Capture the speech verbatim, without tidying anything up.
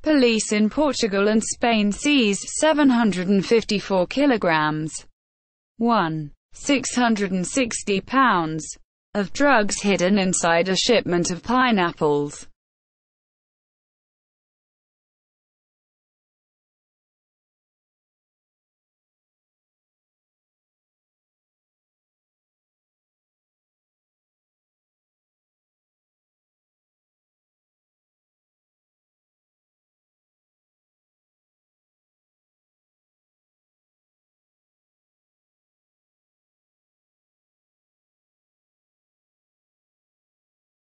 Police in Portugal and Spain seized seven hundred fifty-four kilograms, one thousand six hundred sixty pounds, of drugs hidden inside a shipment of pineapples.